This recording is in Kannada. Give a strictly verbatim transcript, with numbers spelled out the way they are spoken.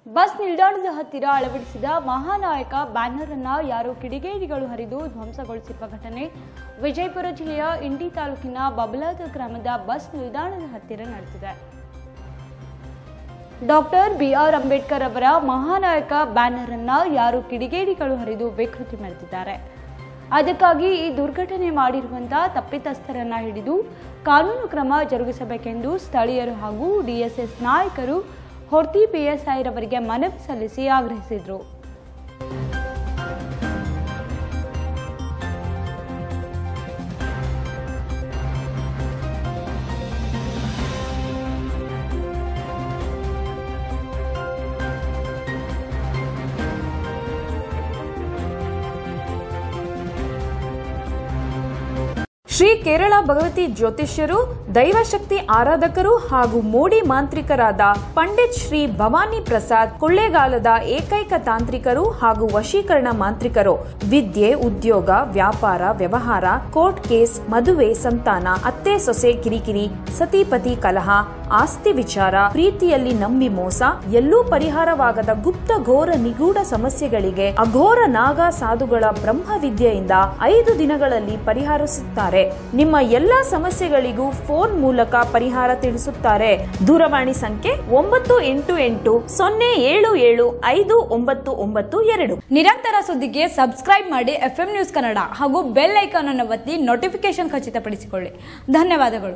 ಬಸ್ ನಿಲ್ದಾಣದ ಹತ್ತಿರ ಅಳವಡಿಸಿದ ಮಹಾನಾಯಕ ಬ್ಯಾನರ್ ಅನ್ನು ಯಾರೋ ಕಿಡಿಗೇಡಿಗಳು ಹರಿದು ಧ್ವಂಸಗೊಳಿಸಿರುವ ಘಟನೆ ವಿಜಯಪುರ ಜಿಲ್ಲೆಯ ಇಂಡಿ ತಾಲೂಕಿನ ಬಬಲಾದ ಗ್ರಾಮದ ಬಸ್ ನಿಲ್ದಾಣದ ಹತ್ತಿರ ನಡೆದಿದೆ. ಡಾಕ್ಟರ್ ಬಿಆರ್ ಅಂಬೇಡ್ಕರ್ ಅವರ ಮಹಾನಾಯಕ ಬ್ಯಾನರ್ ಅನ್ನು ಯಾರೋ ಕಿಡಿಗೇಡಿಗಳು ಹರಿದು ವಿಕೃತಿ ಮೆರೆದಿದ್ದಾರೆ. ಅದಕ್ಕಾಗಿ ಈ ದುರ್ಘಟನೆ ಮಾಡಿರುವಂತಹ ತಪ್ಪಿತಸ್ಥರನ್ನ ಹಿಡಿದು ಕಾನೂನು ಕ್ರಮ ಜರುಗಿಸಬೇಕೆಂದು ಸ್ಥಳೀಯರು ಹಾಗೂ ಡಿಎಸ್ಎಸ್ ನಾಯಕರು ಹೊರ್ತಿ ಪಿಎಸ್ಐ ರವರಿಗೆ ಮನವಿ ಸಲ್ಲಿಸಿ ಆಗ್ರಹಿಸಿದರು. ಶ್ರೀ ಕೇರಳ ಭಗವತಿ ಜ್ಯೋತಿಷ್ಯರು, ದೈವಶಕ್ತಿ ಆರಾಧಕರು ಹಾಗೂ ಮೋಡಿ ಮಾಂತ್ರಿಕರಾದ ಪಂಡಿತ್ ಶ್ರೀ ಭವಾನಿ ಪ್ರಸಾದ್ ಕೊಳ್ಳೇಗಾಲದ ಏಕೈಕ ತಾಂತ್ರಿಕರು ಹಾಗೂ ವಶೀಕರಣ ಮಾಂತ್ರಿಕರು. ವಿದ್ಯೆ, ಉದ್ಯೋಗ, ವ್ಯಾಪಾರ, ವ್ಯವಹಾರ, ಕೋರ್ಟ್ ಕೇಸ್, ಮದುವೆ, ಸಂತಾನ, ಅತ್ತೆ ಸೊಸೆ ಕಿರಿಕಿರಿ, ಸತಿಪತಿ ಕಲಹ, ಆಸ್ತಿ ವಿಚಾರ, ಪ್ರೀತಿಯಲ್ಲಿ ನಂಬಿ ಮೋಸ, ಎಲ್ಲೂ ಪರಿಹಾರವಾಗದ ಗುಪ್ತ ಘೋರ ನಿಗೂಢ ಸಮಸ್ಯೆಗಳಿಗೆ ಅಘೋರ ನಾಗ ಸಾಧುಗಳ ಬ್ರಹ್ಮವಿದ್ಯೆಯಿಂದ ಐದು ದಿನಗಳಲ್ಲಿ ಪರಿಹರಿಸುತ್ತಾರೆ. ನಿಮ್ಮ ಎಲ್ಲಾ ಸಮಸ್ಯೆಗಳಿಗೂ ಫೋನ್ ಮೂಲಕ ಪರಿಹಾರ ತಿಳಿಸುತ್ತಾರೆ. ದೂರವಾಣಿ ಸಂಖ್ಯೆ ಒಂಬತ್ತು ಎಂಟು ಎಂಟು ಸೊನ್ನೆ ಏಳು ಏಳು ಐದು ಒಂಬತ್ತು ಒಂಬತ್ತು ಎರಡು. ನಿರಂತರ ಸುದ್ದಿಗೆ ಸಬ್ಸ್ಕ್ರೈಬ್ ಮಾಡಿ ಎಫ್ಎಂ ನ್ಯೂಸ್ ಕನ್ನಡ ಹಾಗೂ ಬೆಲ್ ಐಕಾನ್ ಅನ್ನು ಒತ್ತಿ ನೋಟಿಫಿಕೇಶನ್ ಖಚಿತಪಡಿಸಿಕೊಳ್ಳಿ. ಧನ್ಯವಾದಗಳು.